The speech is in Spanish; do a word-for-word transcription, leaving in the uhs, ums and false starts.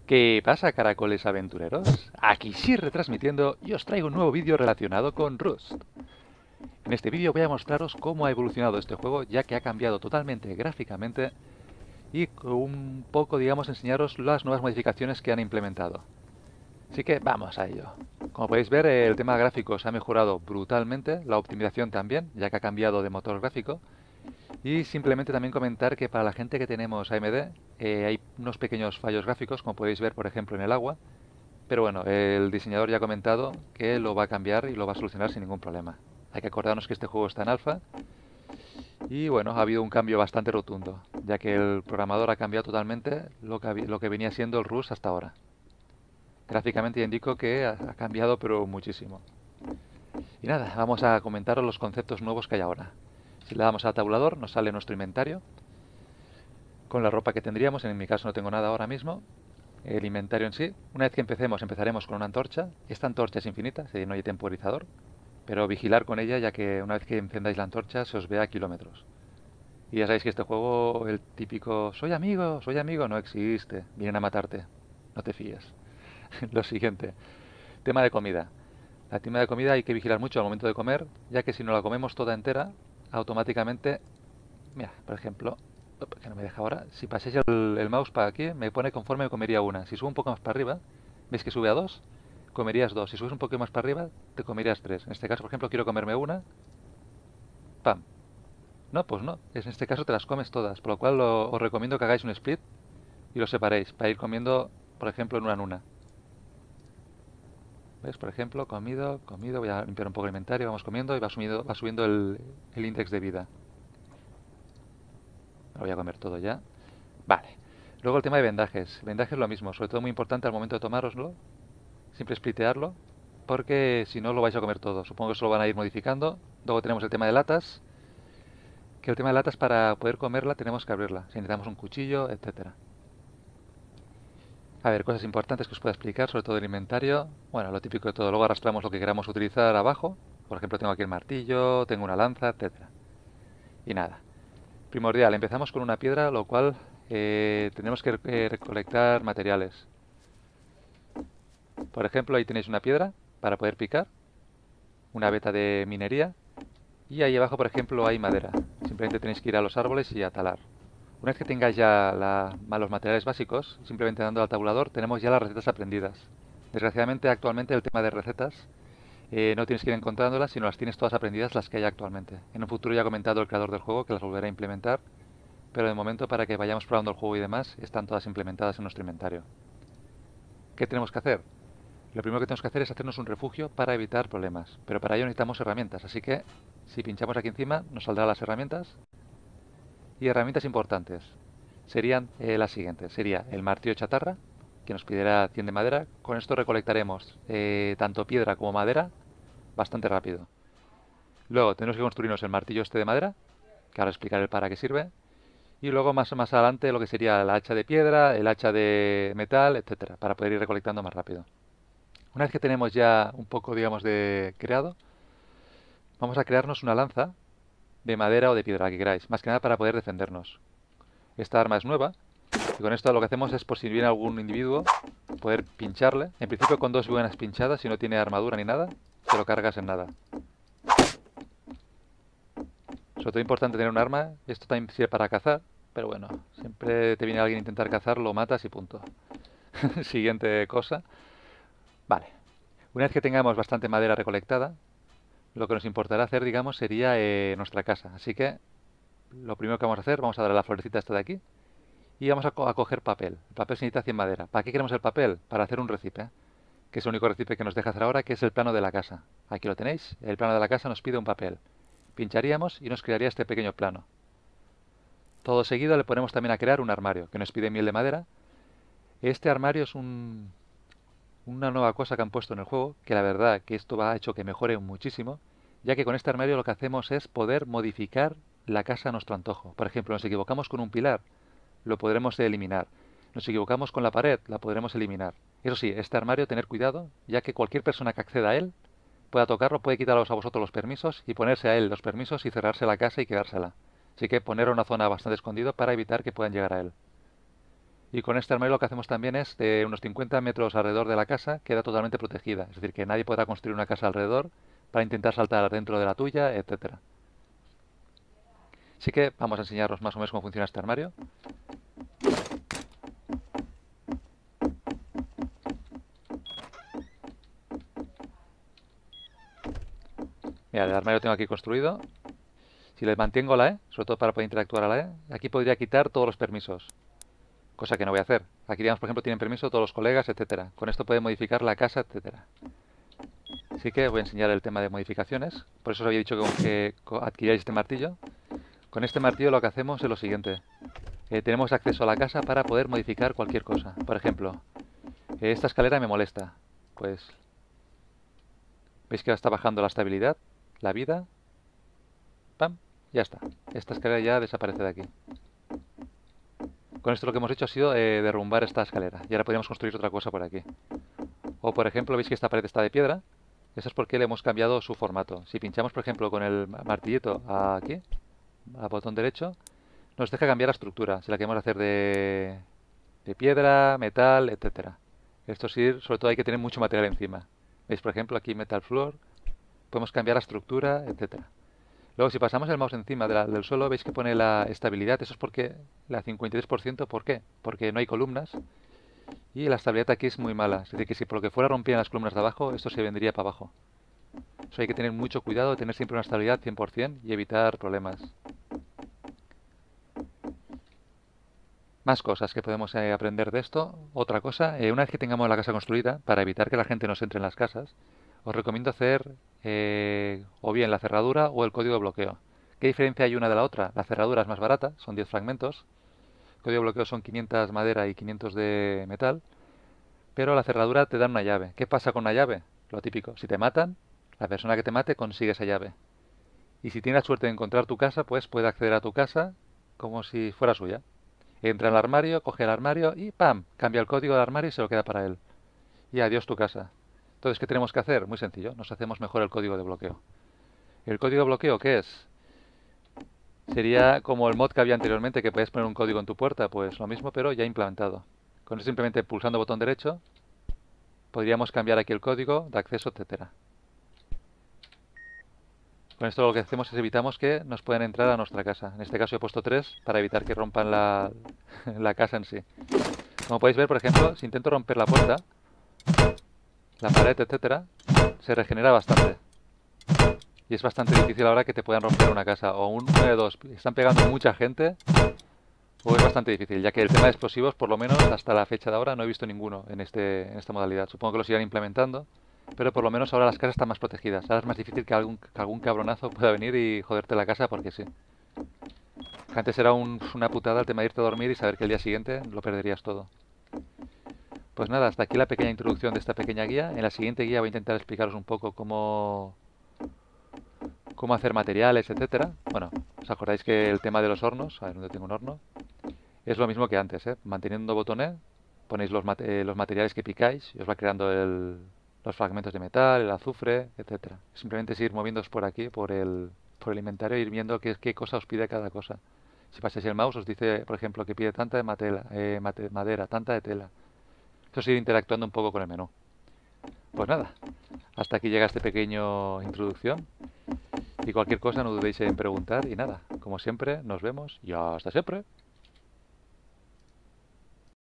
¿Qué pasa, caracoles aventureros? Aquí sí retransmitiendo y os traigo un nuevo vídeo relacionado con Rust. En este vídeo voy a mostraros cómo ha evolucionado este juego, ya que ha cambiado totalmente gráficamente y un poco, digamos, enseñaros las nuevas modificaciones que han implementado. Así que vamos a ello. Como podéis ver, el tema gráfico se ha mejorado brutalmente, la optimización también, ya que ha cambiado de motor gráfico. Y simplemente también comentar que para la gente que tenemos A M D eh, hay unos pequeños fallos gráficos, como podéis ver por ejemplo en el agua. Pero bueno, el diseñador ya ha comentado que lo va a cambiar y lo va a solucionar sin ningún problema. Hay que acordarnos que este juego está en alfa y bueno, ha habido un cambio bastante rotundo, ya que el programador ha cambiado totalmente lo que, lo que venía siendo el Rust hasta ahora. Gráficamente ya indico que ha, ha cambiado pero muchísimo. Y nada, vamos a comentaros los conceptos nuevos que hay ahora. Si le damos al tabulador nos sale nuestro inventario con la ropa que tendríamos. En mi caso no tengo nada ahora mismo. El inventario en sí, una vez que empecemos, empezaremos con una antorcha. Esta antorcha es infinita, es decir, no hay temporizador, pero vigilar con ella, ya que una vez que encendáis la antorcha se os ve a kilómetros. Y ya sabéis que este juego, el típico soy amigo, soy amigo, no existe, vienen a matarte, no te fíes. Lo siguiente, tema de comida. La tema de comida hay que vigilar mucho al momento de comer, ya que si no la comemos toda entera, automáticamente, mira, por ejemplo, que no me deja ahora, si pasáis el, el mouse para aquí, me pone conforme me comería una. Si subo un poco más para arriba, ¿veis que sube a dos? Comerías dos. Si subes un poco más para arriba, te comerías tres. En este caso, por ejemplo, quiero comerme una, ¡pam! No, pues no. En este caso te las comes todas, por lo cual lo, os recomiendo que hagáis un split y lo separéis, para ir comiendo, por ejemplo, en una en una. ¿Ves? Por ejemplo, comido, comido, voy a limpiar un poco el inventario, vamos comiendo y va subiendo, va subiendo el, el índice de vida. Lo voy a comer todo ya. Vale. Luego el tema de vendajes. Vendajes lo mismo, sobre todo muy importante al momento de tomároslo. Siempre splitearlo, porque si no lo vais a comer todo. Supongo que eso lo van a ir modificando. Luego tenemos el tema de latas, que el tema de latas para poder comerla tenemos que abrirla. Si necesitamos un cuchillo, etcétera. A ver, cosas importantes que os pueda explicar, sobre todo el inventario. Bueno, lo típico de todo. Luego arrastramos lo que queramos utilizar abajo. Por ejemplo, tengo aquí el martillo, tengo una lanza, etcétera. Y nada. Primordial, empezamos con una piedra, lo cual eh, tenemos que eh, recolectar materiales. Por ejemplo, ahí tenéis una piedra para poder picar, una veta de minería, y ahí abajo, por ejemplo, hay madera. Simplemente tenéis que ir a los árboles y a talar. Una vez que tengáis ya la, los materiales básicos, simplemente dando al tabulador, tenemos ya las recetas aprendidas. Desgraciadamente, actualmente el tema de recetas eh, no tienes que ir encontrándolas, sino las tienes todas aprendidas las que hay actualmente. En un futuro ya ha comentado el creador del juego que las volverá a implementar, pero de momento para que vayamos probando el juego y demás, están todas implementadas en nuestro inventario. ¿Qué tenemos que hacer? Lo primero que tenemos que hacer es hacernos un refugio para evitar problemas, pero para ello necesitamos herramientas, así que si pinchamos aquí encima nos saldrán las herramientas. Y herramientas importantes serían eh, las siguientes. Sería el martillo chatarra, que nos pidiera cien de madera. Con esto recolectaremos eh, tanto piedra como madera bastante rápido. Luego tenemos que construirnos el martillo este de madera, que ahora explicaré el para qué sirve. Y luego más, más adelante lo que sería el hacha de piedra, el hacha de metal, etcétera, para poder ir recolectando más rápido. Una vez que tenemos ya un poco, digamos, de creado, vamos a crearnos una lanza de madera o de piedra, la que queráis, más que nada para poder defendernos. Esta arma es nueva y con esto lo que hacemos es, por si viene algún individuo, poder pincharle. En principio con dos buenas pinchadas, si no tiene armadura ni nada, te lo cargas en nada. Sobre todo importante tener un arma. Esto también sirve para cazar, pero bueno, siempre te viene alguien a intentar cazar, lo matas y punto. Siguiente cosa. Vale. Una vez que tengamos bastante madera recolectada, lo que nos importará hacer, digamos, sería eh, nuestra casa. Así que lo primero que vamos a hacer, vamos a dar a la florecita esta de aquí y vamos a, co a coger papel. El papel se necesita cien madera. ¿Para qué queremos el papel? Para hacer un recipe, que es el único recipe que nos deja hacer ahora, que es el plano de la casa. Aquí lo tenéis. El plano de la casa nos pide un papel. Pincharíamos y nos crearía este pequeño plano. Todo seguido le ponemos también a crear un armario, que nos pide miel de madera. Este armario es un, una nueva cosa que han puesto en el juego, que la verdad que esto ha hecho que mejore muchísimo, ya que con este armario lo que hacemos es poder modificar la casa a nuestro antojo. Por ejemplo, nos equivocamos con un pilar, lo podremos eliminar. Nos equivocamos con la pared, la podremos eliminar. Eso sí, este armario tener cuidado, ya que cualquier persona que acceda a él pueda tocarlo, puede quitaros a vosotros los permisos y ponerse a él los permisos y cerrarse la casa y quedársela. Así que poner una zona bastante escondida para evitar que puedan llegar a él. Y con este armario lo que hacemos también es, de unos cincuenta metros alrededor de la casa, queda totalmente protegida. Es decir, que nadie podrá construir una casa alrededor para intentar saltar dentro de la tuya, etcétera. Así que vamos a enseñaros más o menos cómo funciona este armario. Mira, el armario lo tengo aquí construido. Si le mantengo la E, sobre todo para poder interactuar a la E, aquí podría quitar todos los permisos. Cosa que no voy a hacer. Aquí, digamos, por ejemplo, tienen permiso todos los colegas, etcétera. Con esto puede modificar la casa, etcétera. Así que voy a enseñar el tema de modificaciones. Por eso os había dicho que, que adquiráis este martillo. Con este martillo lo que hacemos es lo siguiente. Eh, tenemos acceso a la casa para poder modificar cualquier cosa. Por ejemplo, eh, esta escalera me molesta. Pues, veis que está bajando la estabilidad, la vida. ¡Pam! Ya está. Esta escalera ya desaparece de aquí. Con esto lo que hemos hecho ha sido eh, derrumbar esta escalera. Y ahora podríamos construir otra cosa por aquí. O por ejemplo, veis que esta pared está de piedra. Eso es porque le hemos cambiado su formato. Si pinchamos, por ejemplo, con el martillito aquí, al botón derecho, nos deja cambiar la estructura. Si la queremos hacer de, de piedra, metal, etcétera. Esto sí, sobre todo hay que tener mucho material encima. ¿Veis, por ejemplo, aquí metal floor? Podemos cambiar la estructura, etcétera. Luego, si pasamos el mouse encima de la, del suelo, veis que pone la estabilidad. Eso es porque la cincuenta y tres por ciento, ¿por qué? Porque no hay columnas y la estabilidad aquí es muy mala. Es decir, que si por lo que fuera rompían las columnas de abajo, esto se vendría para abajo. Eso hay que tener mucho cuidado, tener siempre una estabilidad cien por cien y evitar problemas. Más cosas que podemos eh, aprender de esto. Otra cosa, eh, una vez que tengamos la casa construida, para evitar que la gente nos entre en las casas, os recomiendo hacer eh, o bien la cerradura o el código de bloqueo. ¿Qué diferencia hay una de la otra? La cerradura es más barata, son diez fragmentos. El código de bloqueo son quinientos madera y quinientos de metal. Pero la cerradura te da una llave. ¿Qué pasa con una llave? Lo típico, si te matan, la persona que te mate consigue esa llave. Y si tiene la suerte de encontrar tu casa, pues puede acceder a tu casa como si fuera suya. Entra en el armario, coge el armario y ¡pam! Cambia el código del armario y se lo queda para él. Y adiós tu casa. Entonces, ¿qué tenemos que hacer? Muy sencillo, nos hacemos mejor el código de bloqueo. ¿El código de bloqueo qué es? Sería como el mod que había anteriormente, que podías poner un código en tu puerta, pues lo mismo, pero ya implementado. Con eso simplemente pulsando botón derecho, podríamos cambiar aquí el código de acceso, etcétera. Con esto lo que hacemos es evitamos que nos puedan entrar a nuestra casa. En este caso he puesto tres para evitar que rompan la, la casa en sí. Como podéis ver, por ejemplo, si intento romper la puerta, la pared, etcétera, se regenera bastante. Y es bastante difícil ahora que te puedan romper una casa. O un uno de dos, están pegando mucha gente, o es bastante difícil, ya que el tema de explosivos, por lo menos hasta la fecha de ahora, no he visto ninguno en, este, en esta modalidad. Supongo que los irán implementando, pero por lo menos ahora las casas están más protegidas. Ahora es más difícil que algún, que algún cabronazo pueda venir y joderte la casa porque sí. Antes era un, una putada el tema de irte a dormir y saber que el día siguiente lo perderías todo. Pues nada, hasta aquí la pequeña introducción de esta pequeña guía. En la siguiente guía voy a intentar explicaros un poco cómo, cómo hacer materiales, etcétera. Bueno, os acordáis que el tema de los hornos, a ver dónde tengo un horno, es lo mismo que antes, ¿eh? Manteniendo botón E, ponéis los, mate los materiales que picáis y os va creando el, los fragmentos de metal, el azufre, etcétera. Simplemente es ir moviéndoos por aquí, por el, por el inventario, e ir viendo qué, qué cosa os pide cada cosa. Si pasáis el mouse os dice, por ejemplo, que pide tanta de matela, eh, mate madera, tanta de tela. Esto es ir interactuando un poco con el menú. Pues nada, hasta aquí llega esta pequeña introducción. Y cualquier cosa no dudéis en preguntar. Y nada, como siempre, nos vemos y hasta siempre.